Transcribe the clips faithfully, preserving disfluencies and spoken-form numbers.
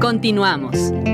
Continuamos.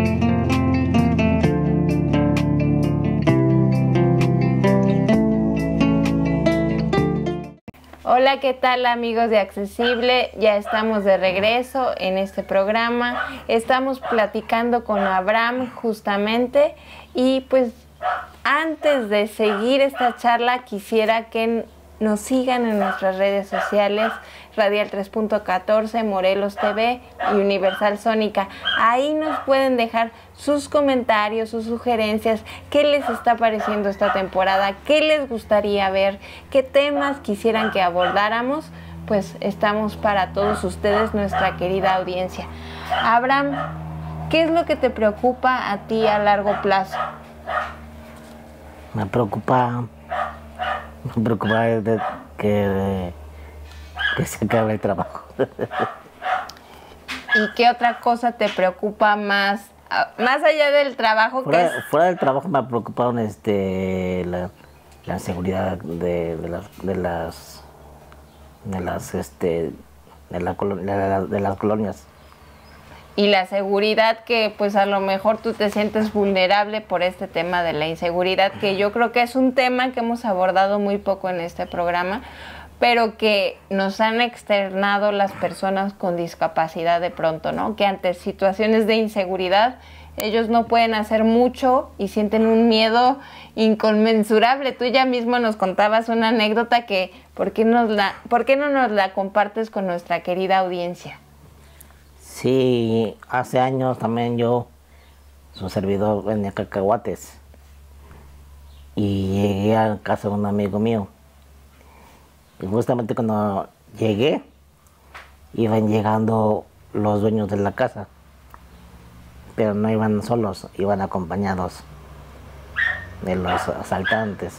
Hola, ¿qué tal amigos de Accesible? Ya estamos de regreso en este programa. Estamos platicando con Abraham justamente y pues antes de seguir esta charla quisiera que nos sigan en nuestras redes sociales, Radial tres punto catorce, Morelos T V y Universal Sónica. Ahí nos pueden dejar sus comentarios, sus sugerencias, qué les está pareciendo esta temporada, qué les gustaría ver, qué temas quisieran que abordáramos. Pues estamos para todos ustedes, nuestra querida audiencia. Abraham, ¿qué es lo que te preocupa a ti a largo plazo? Me preocupa, me preocupa de que, que se acabe el trabajo. ¿Y qué otra cosa te preocupa más, más allá del trabajo? Fuera, que es... fuera del trabajo me preocupa este, la, la seguridad de, de las, de las, de las, este, de, la, de, la, de las colonias. Y la seguridad, que pues a lo mejor tú te sientes vulnerable por este tema de la inseguridad, que yo creo que es un tema que hemos abordado muy poco en este programa, pero que nos han externado las personas con discapacidad de pronto, ¿no? Que ante situaciones de inseguridad ellos no pueden hacer mucho y sienten un miedo inconmensurable. Tú ya mismo nos contabas una anécdota que, ¿por qué, nos la, ¿por qué no nos la compartes con nuestra querida audiencia? Sí, hace años también yo, su servidor, vendía cacahuates y llegué a casa de un amigo mío. Y justamente cuando llegué, iban llegando los dueños de la casa, pero no iban solos, iban acompañados de los asaltantes.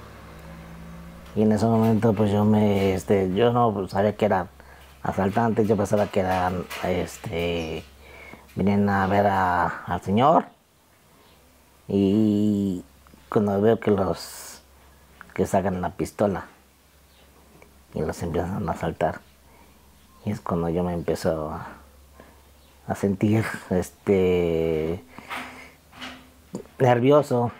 Y en ese momento pues yo me, este, yo no sabía que eran asaltantes, yo pensaba que eran, este, vienen a ver a, al señor. Y cuando veo que los, que sacan la pistola y los empiezan a asaltar, y es cuando yo me empiezo a, a sentir, este, nervioso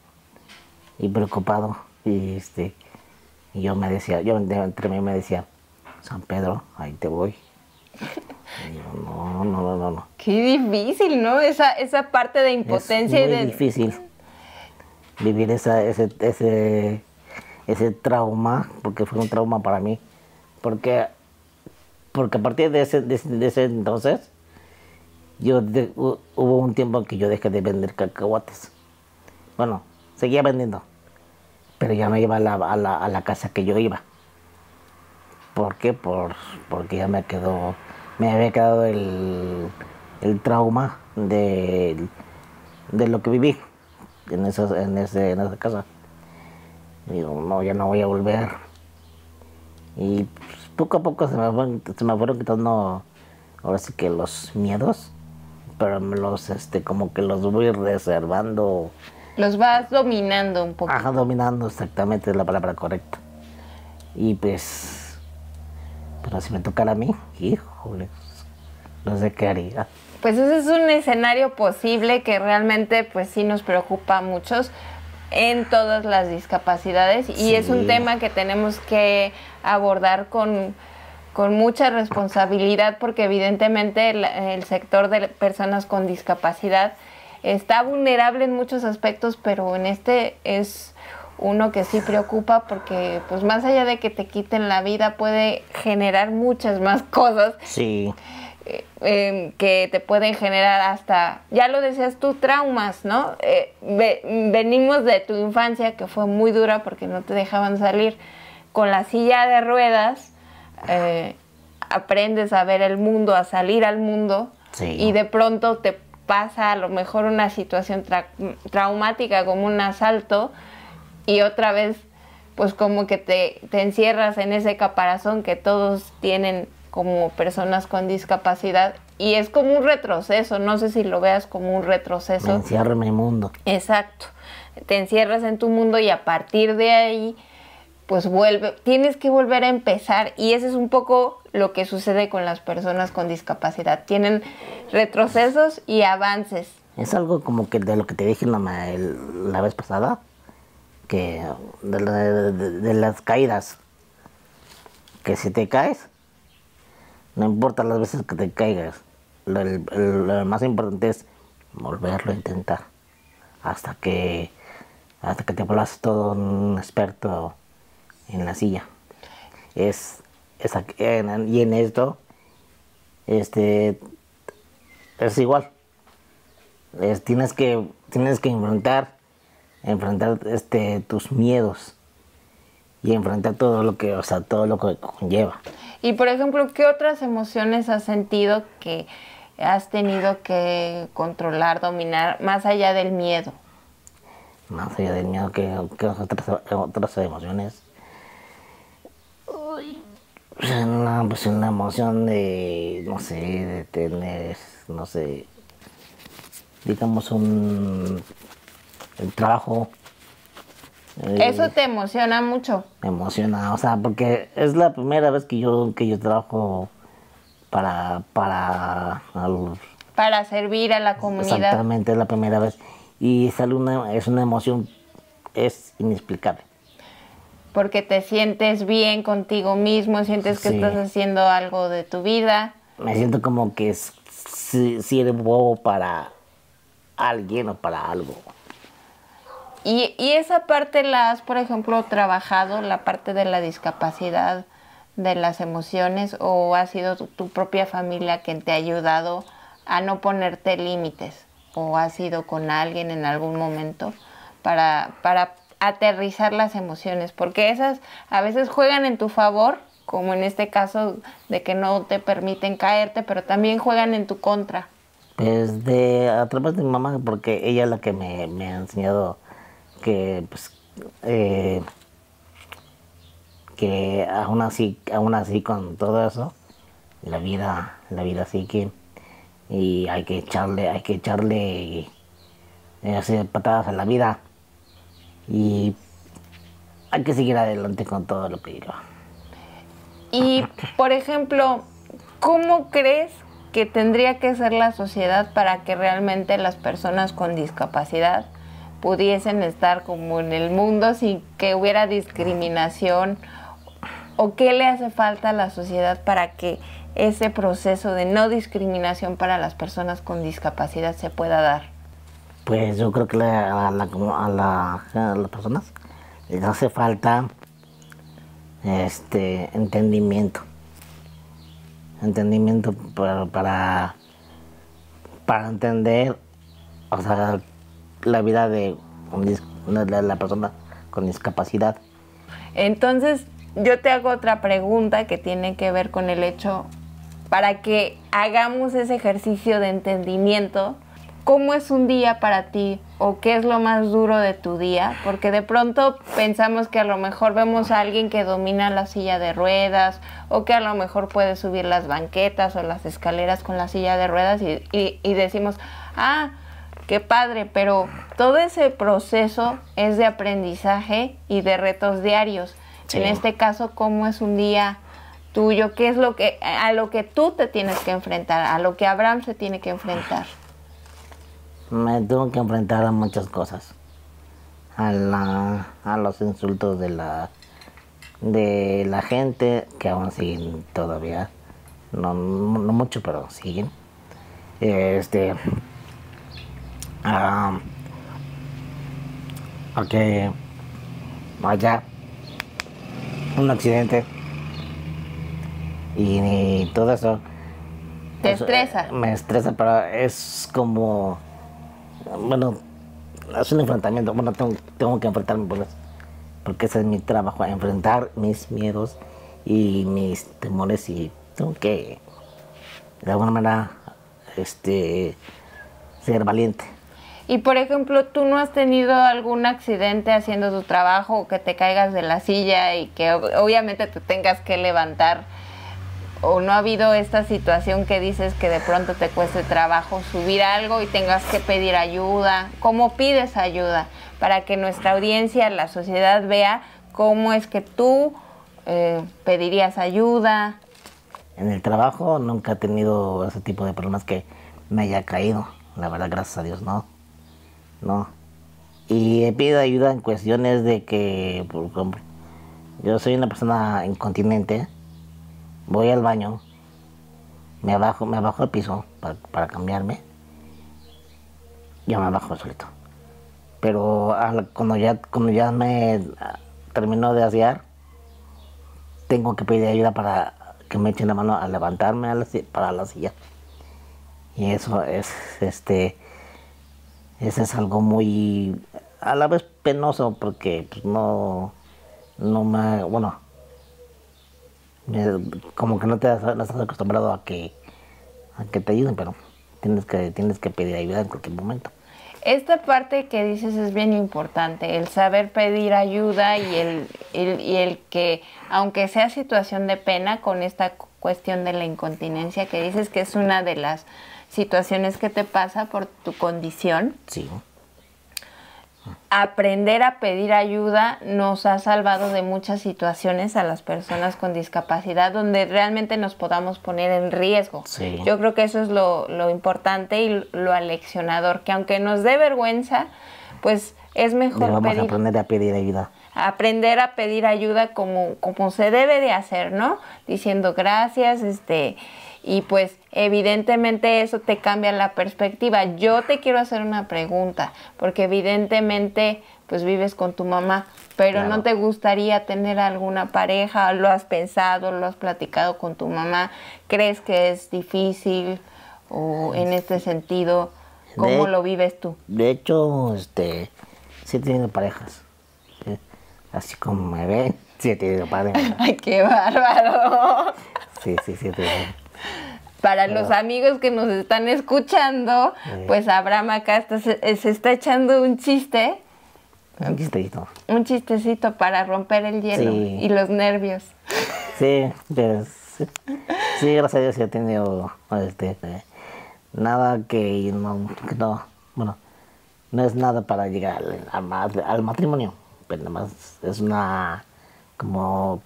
y preocupado, y este, y yo me decía, yo entre mí me decía, San Pedro, ahí te voy. Y yo, no, no, no, no, no. Qué difícil, ¿no? Esa, esa parte de impotencia. Es muy y de... difícil vivir esa, ese, ese, ese trauma, porque fue un trauma para mí. Porque, porque a partir de ese, de, de ese entonces, yo de, hu, hubo un tiempo en que yo dejé de vender cacahuates. Bueno, seguía vendiendo, pero ya no iba a la, a la, a la casa que yo iba. ¿Por qué? Por, porque ya me quedó, me había quedado el, el trauma de, de lo que viví en, esos, en, ese, en esa casa. Digo, no, ya no voy a volver. Y pues, poco a poco se me, fueron, se me fueron quitando, ahora sí que los miedos, pero me los, este, como que los voy reservando. Los vas dominando un poco. Ajá, dominando, exactamente es la palabra correcta. Y pues... pero si me tocara a mí, híjole, no sé qué haría. Pues ese es un escenario posible que realmente pues sí nos preocupa a muchos en todas las discapacidades y sí. Es un tema que tenemos que abordar con, con mucha responsabilidad porque evidentemente el, el sector de personas con discapacidad está vulnerable en muchos aspectos, pero en este es... uno que sí preocupa porque pues más allá de que te quiten la vida puede generar muchas más cosas. Sí. Eh, eh, que te pueden generar hasta, ya lo decías tú, traumas, ¿no? Eh, ve, venimos de tu infancia que fue muy dura porque no te dejaban salir con la silla de ruedas, eh, aprendes a ver el mundo, a salir al mundo, sí. Y de pronto te pasa a lo mejor una situación tra traumática como un asalto. Y otra vez, pues como que te, te encierras en ese caparazón que todos tienen como personas con discapacidad. Y es como un retroceso, no sé si lo veas como un retroceso. Me encierro en mi mundo. Exacto. Te encierras en tu mundo y a partir de ahí, pues vuelve, tienes que volver a empezar, y eso es un poco lo que sucede con las personas con discapacidad. Tienen retrocesos y avances. Es algo como que de lo que te dije la, el, la vez pasada, que de, de, de, de las caídas, que si te caes, no importa las veces que te caigas, lo, el, el, lo más importante es volverlo a intentar, hasta que, hasta que te vuelvas todo un experto en la silla. Es, es en, y en esto este es igual. Es, tienes que tienes que enfrentar enfrentar este tus miedos y enfrentar todo lo que, o sea, todo lo que conlleva. Y por ejemplo, ¿qué otras emociones has sentido que has tenido que controlar, dominar, más allá del miedo? Más allá del miedo, que, que otras, otras emociones. Uy, una, pues una emoción de, no sé, de tener, no sé, digamos un el trabajo. Eso te emociona mucho. Me emociona, o sea, porque es la primera vez que yo que yo trabajo para para al, para servir a la comunidad. Exactamente, es la primera vez y sale una, es una emoción, es inexplicable. Porque te sientes bien contigo mismo, sientes que sí. Estás haciendo algo de tu vida. Me siento como que si, si eres bobo para alguien o para algo. Y, y esa parte la has, por ejemplo, trabajado, la parte de la discapacidad, de las emociones, o ha sido tu, tu propia familia quien te ha ayudado a no ponerte límites, o has sido con alguien en algún momento para, para aterrizar las emociones, porque esas a veces juegan en tu favor, como en este caso de que no te permiten caerte, pero también juegan en tu contra. Pues de, a través de mi mamá, porque ella es la que me, me ha enseñado que pues eh, que aún así aún así con todo eso la vida la vida sigue y hay que echarle hay que echarle eh, hacer patadas a la vida y hay que seguir adelante con todo lo que lleva. Y por ejemplo, ¿cómo crees que tendría que ser la sociedad para que realmente las personas con discapacidad pudiesen estar como en el mundo sin que hubiera discriminación? ¿O qué le hace falta a la sociedad para que ese proceso de no discriminación para las personas con discapacidad se pueda dar? Pues yo creo que la, a, la, a, la, a las personas les hace falta este entendimiento. Entendimiento para, para, para entender, o sea, la vida de, de la persona con discapacidad. Entonces, yo te hago otra pregunta que tiene que ver con el hecho, para que hagamos ese ejercicio de entendimiento. ¿Cómo es un día para ti? ¿O qué es lo más duro de tu día? Porque de pronto pensamos que a lo mejor vemos a alguien que domina la silla de ruedas, o que a lo mejor puede subir las banquetas o las escaleras con la silla de ruedas y, y, y decimos, ah, qué padre, pero todo ese proceso es de aprendizaje y de retos diarios. Sí. En este caso, ¿cómo es un día tuyo? ¿Qué es lo que, a lo que tú te tienes que enfrentar, a lo que Abraham se tiene que enfrentar? Me tengo que enfrentar a muchas cosas, a, la, a los insultos de la, de la gente, que aún siguen todavía, no, no mucho, pero siguen. Este, um, ok, vaya, un accidente y, y todo eso. ¿Te estresa? Me estresa, pero es como, bueno, es un enfrentamiento. Bueno, tengo, tengo que enfrentarme por eso, porque ese es mi trabajo, enfrentar mis miedos y mis temores, y tengo que, de alguna manera, este, ser valiente. Y por ejemplo, ¿tú no has tenido algún accidente haciendo tu trabajo, o que te caigas de la silla y que obviamente te tengas que levantar? ¿O no ha habido esta situación que dices que de pronto te cueste trabajo subir algo y tengas que pedir ayuda? ¿Cómo pides ayuda? Para que nuestra audiencia, la sociedad, vea ¿cómo es que tú eh, pedirías ayuda? En el trabajo nunca he tenido ese tipo de problemas que me haya caído. La verdad, gracias a Dios, no. No. Y he pedido ayuda en cuestiones de que, por ejemplo, yo soy una persona incontinente, voy al baño, me bajo, me bajo al piso para, para cambiarme, yo me bajo solito. Pero al, cuando, ya, cuando ya me termino de asear, tengo que pedir ayuda para que me echen la mano a levantarme a la, para la silla. Y eso es, este, eso es algo muy, a la vez penoso, porque pues, no, no me, bueno, me, como que no te no estás acostumbrado a que, a que te ayuden, pero tienes que, tienes que pedir ayuda en cualquier momento. Esta parte que dices es bien importante, el saber pedir ayuda y el, el, y el que, aunque sea situación de pena, con esta cuestión de la incontinencia que dices que es una de las situaciones que te pasa por tu condición. Sí. Aprender a pedir ayuda nos ha salvado de muchas situaciones a las personas con discapacidad donde realmente nos podamos poner en riesgo. Sí. Yo creo que eso es lo, lo importante y lo aleccionador, que aunque nos dé vergüenza, pues es mejor vamos pedir, a aprender a pedir ayuda. Aprender a pedir ayuda como, como se debe de hacer, ¿no? Diciendo gracias, este... Y pues evidentemente eso te cambia la perspectiva. Yo te quiero hacer una pregunta, porque evidentemente pues vives con tu mamá, pero claro, ¿no te gustaría tener alguna pareja? ¿Lo has pensado? ¿Lo has platicado con tu mamá? ¿Crees que es difícil? O en este sentido, ¿cómo de, lo vives tú? De hecho, este, sí he tenido parejas. ¿Sí? Así como me ven, sí he tenido parejas. ¡Ay, qué bárbaro! Sí, sí, sí he tenido. Para los amigos que nos están escuchando, sí, pues Abraham acá está, se, se está echando un chiste. Un chistecito. Un chistecito para romper el hielo, sí, y los nervios. Sí, pues, sí, sí, gracias a Dios sí he tenido este, eh, nada que no, que no, bueno, no es nada para llegar al, al, al matrimonio, pero nada más es una, como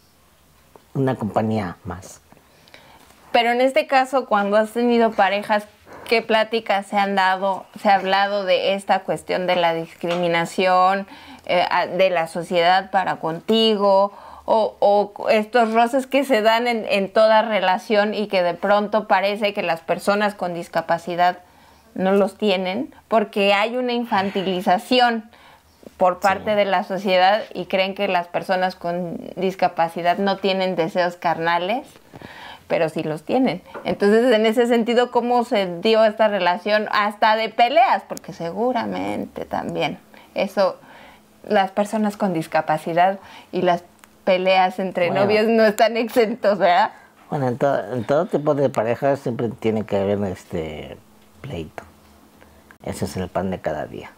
una compañía más. Pero en este caso, cuando has tenido parejas, ¿qué pláticas se han dado? ¿Se ha hablado de esta cuestión de la discriminación eh, de la sociedad para contigo? O, o estos roces que se dan en, en toda relación y que de pronto parece que las personas con discapacidad no los tienen, porque hay una infantilización por parte, sí, de la sociedad y creen que las personas con discapacidad no tienen deseos carnales, pero sí los tienen. Entonces, en ese sentido, ¿cómo se dio esta relación hasta de peleas? Porque seguramente también eso, las personas con discapacidad y las peleas entre bueno, novios no están exentos, ¿verdad? Bueno, en, to en todo tipo de parejas siempre tiene que haber este pleito. Ese es el pan de cada día.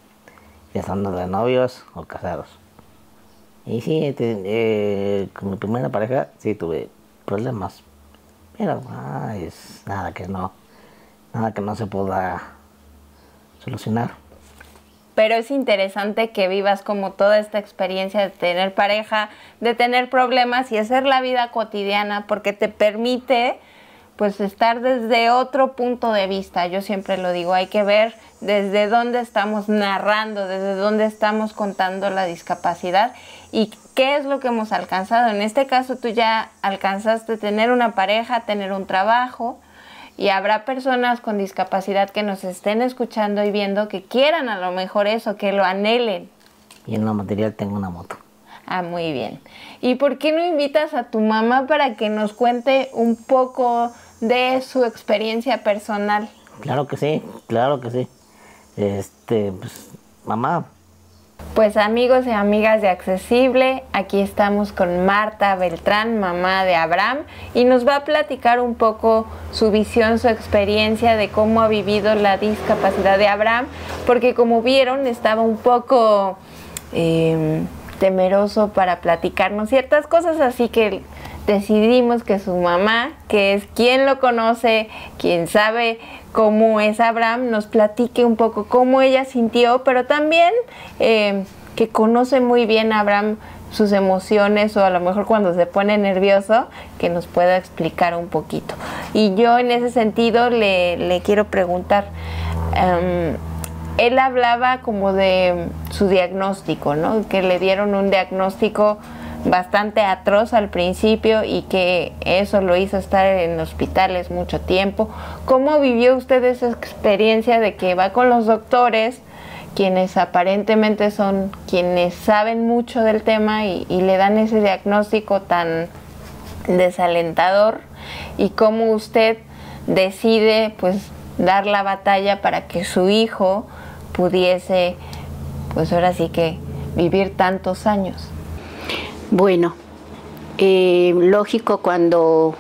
Ya estando de novios o casados. Y sí, te, eh, con mi primera pareja sí tuve problemas. Pero ah, es nada que no, nada que no se pueda solucionar. Pero es interesante que vivas como toda esta experiencia de tener pareja, de tener problemas y hacer la vida cotidiana, porque te permite pues estar desde otro punto de vista. Yo siempre lo digo, hay que ver desde dónde estamos narrando, desde dónde estamos contando la discapacidad y qué es lo que hemos alcanzado. En este caso tú ya alcanzaste tener una pareja, tener un trabajo, y habrá personas con discapacidad que nos estén escuchando y viendo que quieran a lo mejor eso, que lo anhelen. Y en lo material tengo una moto. Ah, muy bien. ¿Y por qué no invitas a tu mamá para que nos cuente un poco de su experiencia personal? Claro que sí, claro que sí. Este, pues, mamá. Pues amigos y amigas de Accesible, aquí estamos con Marta Beltrán, mamá de Abraham, y nos va a platicar un poco su visión, su experiencia de cómo ha vivido la discapacidad de Abraham, porque como vieron estaba un poco eh, temeroso para platicarnos ciertas cosas, así que decidimos que su mamá, que es quien lo conoce, quien sabe cómo es Abraham, nos platique un poco cómo ella sintió, pero también eh, que conoce muy bien a Abraham, sus emociones, o a lo mejor cuando se pone nervioso, que nos pueda explicar un poquito. Y yo en ese sentido le, le quiero preguntar, um, él hablaba como de su diagnóstico, ¿no? Que le dieron un diagnóstico bastante atroz al principio y que eso lo hizo estar en hospitales mucho tiempo. ¿Cómo vivió usted esa experiencia de que va con los doctores, quienes aparentemente son quienes saben mucho del tema, y, y le dan ese diagnóstico tan desalentador, y cómo usted decide pues dar la batalla para que su hijo pudiese, pues ahora sí que vivir tantos años? Bueno, eh, lógico, cuando,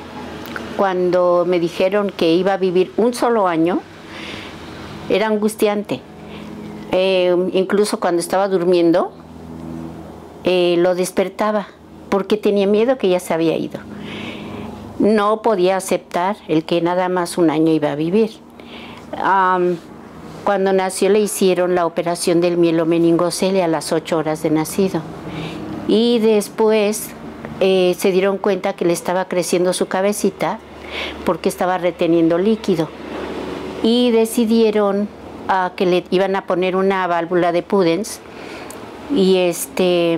cuando me dijeron que iba a vivir un solo año, era angustiante. Eh, incluso cuando estaba durmiendo, eh, lo despertaba, porque tenía miedo que ya se había ido. No podía aceptar el que nada más un año iba a vivir. Um, cuando nació le hicieron la operación del mielomeningocele a las ocho horas de nacido. Y después eh, se dieron cuenta que le estaba creciendo su cabecita porque estaba reteniendo líquido. Y decidieron uh, que le iban a poner una válvula de Pudens. Y, este,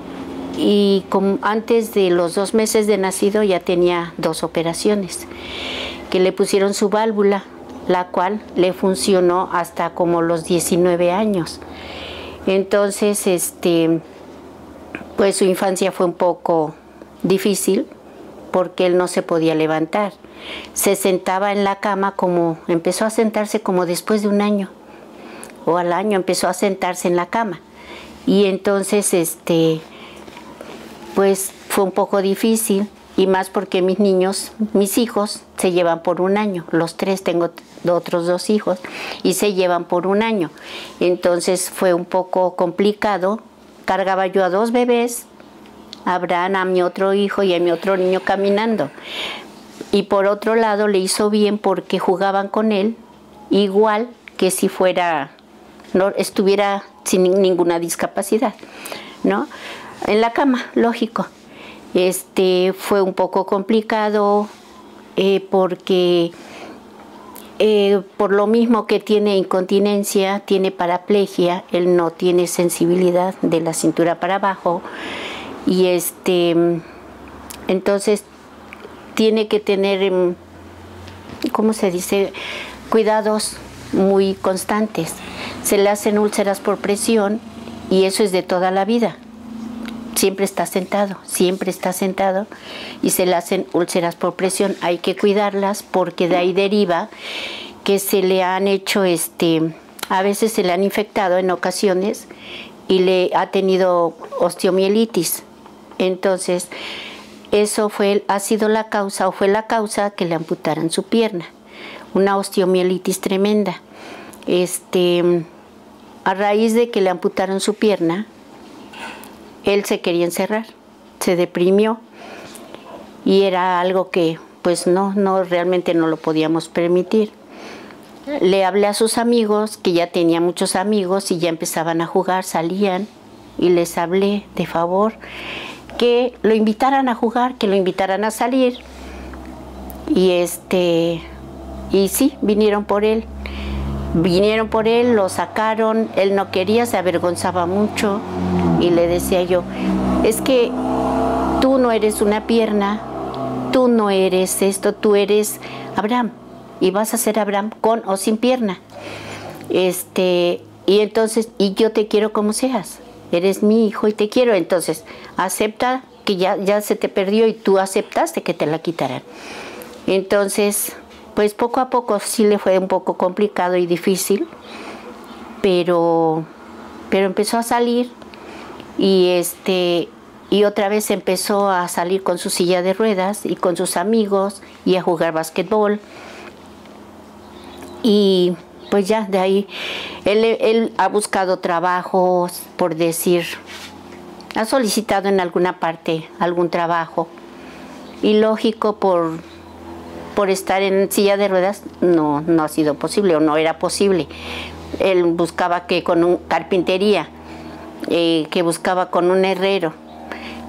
y como antes de los dos meses de nacido ya tenía dos operaciones. Que le pusieron su válvula, la cual le funcionó hasta como los diecinueve años. Entonces, este... pues su infancia fue un poco difícil porque él no se podía levantar. Se sentaba en la cama, como empezó a sentarse como después de un año, o al año empezó a sentarse en la cama. Y entonces, este, pues fue un poco difícil, y más porque mis niños, mis hijos, se llevan por un año. Los tres, tengo otros dos hijos, y se llevan por un año. Entonces fue un poco complicado. Cargaba yo a dos bebés, a Abraham, a mi otro hijo y a mi otro niño caminando. Y por otro lado le hizo bien porque jugaban con él igual que si fuera, no estuviera sin ninguna discapacidad, ¿no? En la cama, lógico. Este, fue un poco complicado eh, porque Eh, por lo mismo que tiene incontinencia, tiene paraplegia, él no tiene sensibilidad de la cintura para abajo, y este, entonces tiene que tener, ¿cómo se dice?, cuidados muy constantes. Se le hacen úlceras por presión, y eso es de toda la vida. Siempre está sentado, siempre está sentado, y se le hacen úlceras por presión. Hay que cuidarlas porque de ahí deriva que se le han hecho, este, a veces se le han infectado en ocasiones y le ha tenido osteomielitis. Entonces, eso fue, ha sido la causa, o fue la causa que le amputaran su pierna. Una osteomielitis tremenda. Este, a raíz de que le amputaron su pierna, él se quería encerrar, se deprimió, y era algo que pues no, no, realmente no lo podíamos permitir. Le hablé a sus amigos, que ya tenía muchos amigos y ya empezaban a jugar, salían, y les hablé de favor que lo invitaran a jugar, que lo invitaran a salir. Y este, y sí, vinieron por él. Vinieron por él, lo sacaron, él no quería, se avergonzaba mucho, y le decía yo, es que tú no eres una pierna, tú no eres esto, tú eres Abraham, y vas a ser Abraham con o sin pierna. Este, y entonces, y yo te quiero como seas, eres mi hijo y te quiero, entonces acepta que ya, ya se te perdió y tú aceptaste que te la quitaran. Entonces, pues poco a poco sí le fue un poco complicado y difícil, pero, pero empezó a salir, y, este, y otra vez empezó a salir con su silla de ruedas y con sus amigos y a jugar básquetbol. Y pues ya de ahí, él, él ha buscado trabajos, por decir, ha solicitado en alguna parte algún trabajo, y lógico, por... por estar en silla de ruedas, no, no ha sido posible, o no era posible. Él buscaba que con un carpintería, eh, que buscaba con un herrero,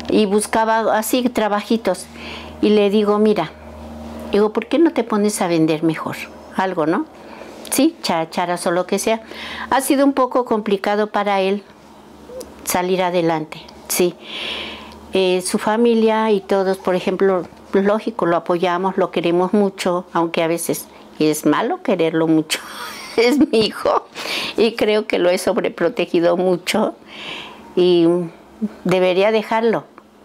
y buscaba así trabajitos. Y le digo, mira, digo, ¿por qué no te pones a vender mejor? Algo, ¿no? Sí, characharas o lo que sea. Ha sido un poco complicado para él salir adelante, sí. Eh, su familia y todos, por ejemplo, lógico, lo apoyamos, lo queremos mucho, aunque a veces es malo quererlo mucho. Es mi hijo y creo que lo he sobreprotegido mucho y debería dejarlo,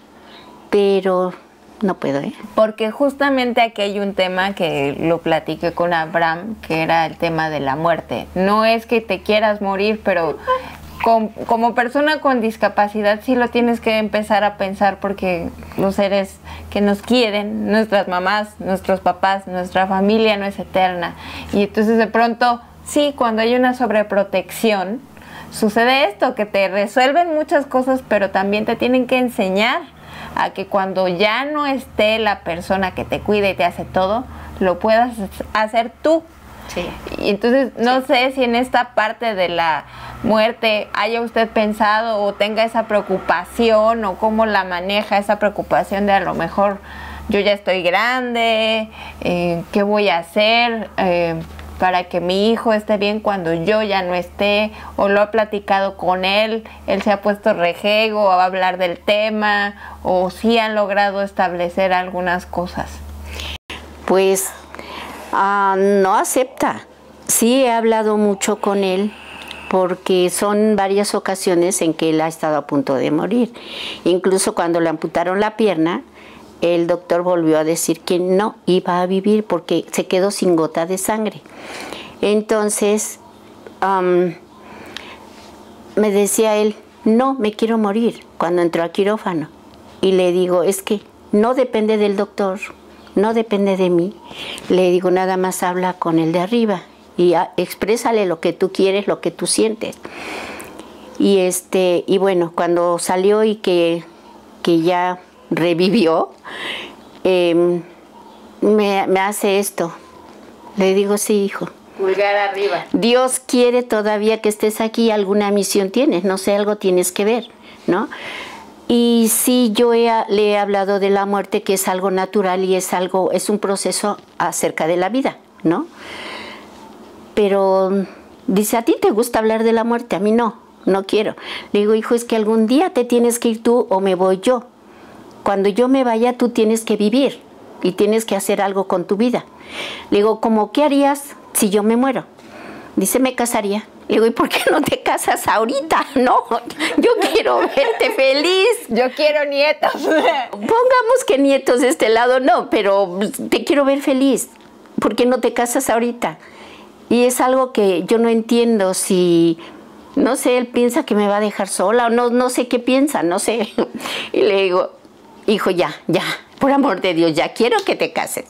pero no puedo, ¿eh? Porque justamente aquí hay un tema que lo platiqué con Abraham, que era el tema de la muerte. No es que te quieras morir, pero con, como persona con discapacidad sí lo tienes que empezar a pensar, porque los seres que nos quieren, nuestras mamás, nuestros papás, nuestra familia no es eterna. Y entonces de pronto, sí, cuando hay una sobreprotección, sucede esto, que te resuelven muchas cosas, pero también te tienen que enseñar a que cuando ya no esté la persona que te cuida y te hace todo, lo puedas hacer tú. Sí. Y entonces no Sí. sé si en esta parte de la muerte haya usted pensado o tenga esa preocupación, o cómo la maneja esa preocupación de a lo mejor yo ya estoy grande, eh, ¿qué voy a hacer eh, para que mi hijo esté bien cuando yo ya no esté? O lo ha platicado con él, él se ha puesto rejego a hablar del tema, o sí han logrado establecer algunas cosas. Pues uh, no acepta. Sí he hablado mucho con él porque son varias ocasiones en que él ha estado a punto de morir. Incluso cuando le amputaron la pierna, el doctor volvió a decir que no iba a vivir porque se quedó sin gota de sangre. Entonces, um, me decía él, no, me quiero morir, cuando entró al quirófano. Y le digo, es que no depende del doctor, no depende de mí. Le digo, nada más habla con el de arriba y a, exprésale lo que tú quieres, lo que tú sientes. Y, este, y bueno, cuando salió y que, que ya revivió, eh, me, me hace esto. Le digo, sí, hijo. Pulgar arriba. Dios quiere todavía que estés aquí, alguna misión tienes, no sé, algo tienes que ver, ¿no? Y sí, yo he, le he hablado de la muerte, que es algo natural y es algo, es un proceso acerca de la vida, ¿no? Pero dice, ¿a ti te gusta hablar de la muerte? A mí no, no quiero. Le digo, hijo, es que algún día te tienes que ir tú o me voy yo. Cuando yo me vaya, tú tienes que vivir y tienes que hacer algo con tu vida. Le digo, ¿cómo qué harías si yo me muero? Dice, me casaría. Le digo, ¿y por qué no te casas ahorita? No, yo quiero verte feliz. Yo quiero nietos. Pongamos que nietos de este lado no, pero te quiero ver feliz. ¿Por qué no te casas ahorita? Y es algo que yo no entiendo, si, no sé, él piensa que me va a dejar sola o no, no sé qué piensa, no sé. Y le digo, hijo, ya, ya, por amor de Dios, ya quiero que te cases.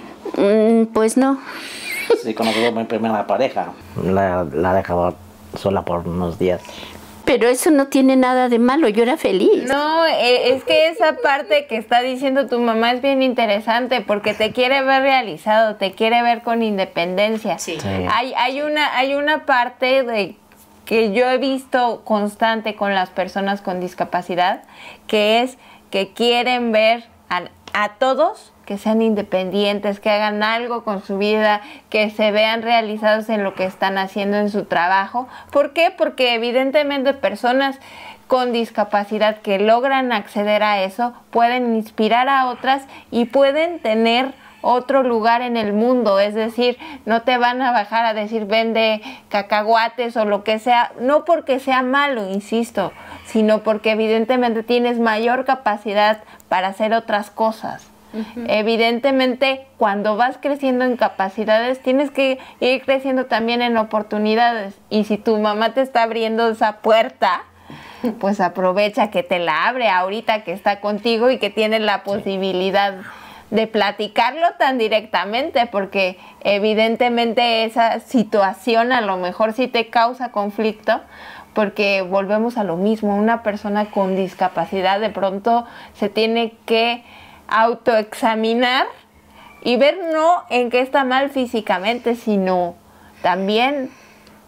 Mm, pues no. Sí, conocí a mi primera pareja. La, la dejaba sola por unos días. Pero eso no tiene nada de malo, yo era feliz. No, eh, es que esa parte que está diciendo tu mamá es bien interesante, porque te quiere ver realizado, te quiere ver con independencia. Sí. Sí. Hay, hay, una, hay una parte de que yo he visto constante con las personas con discapacidad, que es que quieren ver a, a todos que sean independientes, que hagan algo con su vida, que se vean realizados en lo que están haciendo en su trabajo. ¿Por qué? Porque evidentemente personas con discapacidad que logran acceder a eso pueden inspirar a otras y pueden tener otro lugar en el mundo. Es decir, no te van a bajar a decir vende cacahuates o lo que sea, no porque sea malo, insisto, sino porque evidentemente tienes mayor capacidad para hacer otras cosas. Uh-huh. Evidentemente, cuando vas creciendo en capacidades, tienes que ir creciendo también en oportunidades. Y si tu mamá te está abriendo esa puerta, pues aprovecha que te la abre ahorita que está contigo y que tienes la posibilidad de platicarlo tan directamente, porque evidentemente esa situación a lo mejor sí te causa conflicto, porque volvemos a lo mismo. Una persona con discapacidad de pronto se tiene que autoexaminar y ver no en qué está mal físicamente, sino también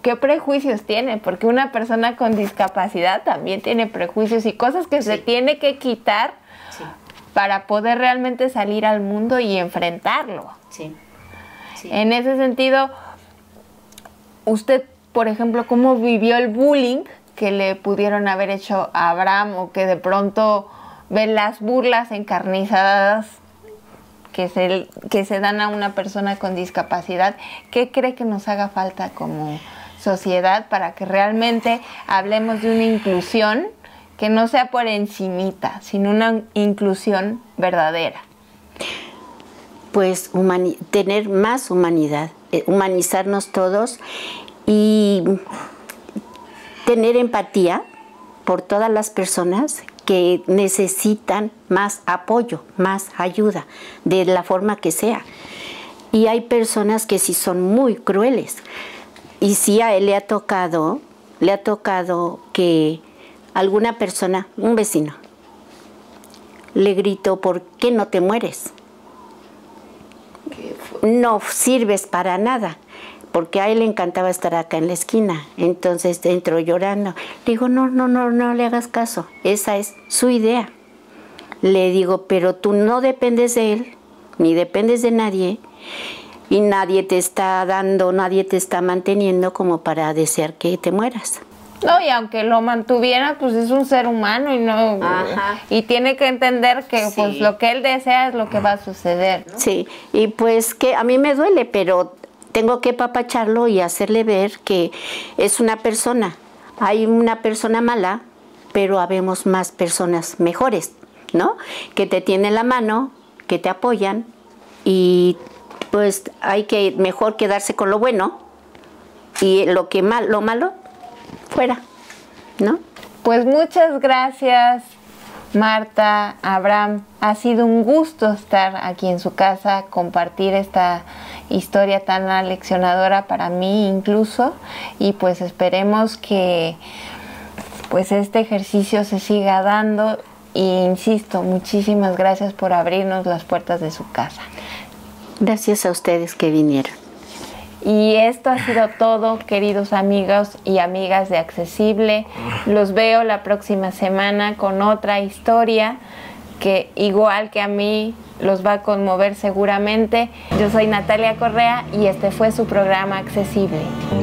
¿qué prejuicios tiene? Porque una persona con discapacidad también tiene prejuicios y cosas que sí. se tiene que quitar sí. para poder realmente salir al mundo y enfrentarlo. Sí. Sí. En ese sentido, usted, por ejemplo, ¿cómo vivió el bullying que le pudieron haber hecho a Abraham, o que de pronto ve las burlas encarnizadas que se, que se dan a una persona con discapacidad? ¿Qué cree que nos haga falta como sociedad para que realmente hablemos de una inclusión que no sea por encimita, sino una inclusión verdadera? Pues tener más humanidad, eh, humanizarnos todos y tener empatía por todas las personas que necesitan más apoyo, más ayuda, de la forma que sea. Y hay personas que sí son muy crueles. Y sí a él le ha tocado, le ha tocado que alguna persona, un vecino, le gritó: ¿por qué no te mueres? No sirves para nada. Porque a él le encantaba estar acá en la esquina. Entonces entró llorando. Digo, no, no, no, no le hagas caso. Esa es su idea. Le digo, pero tú no dependes de él, ni dependes de nadie, y nadie te está dando, nadie te está manteniendo como para desear que te mueras. No, y aunque lo mantuviera, pues es un ser humano y no Ajá. y tiene que entender que sí. pues lo que él desea es lo que va a suceder, ¿no? Sí, y pues que a mí me duele, pero tengo que apapacharlo y hacerle ver que es una persona. Hay una persona mala, pero habemos más personas mejores, ¿no? Que te tienen la mano, que te apoyan, y pues hay que mejor quedarse con lo bueno y lo que mal, lo malo fuera, ¿no? Pues muchas gracias, Marta, Abraham. Ha sido un gusto estar aquí en su casa, compartir esta historia tan aleccionadora para mí incluso, y pues esperemos que pues este ejercicio se siga dando. E insisto, muchísimas gracias por abrirnos las puertas de su casa. Gracias a ustedes que vinieron. Y esto ha sido todo, queridos amigos y amigas de Accesible. Los veo la próxima semana con otra historia que, igual que a mí, los va a conmover seguramente. Yo soy Natalia Correa y este fue su programa Accesible.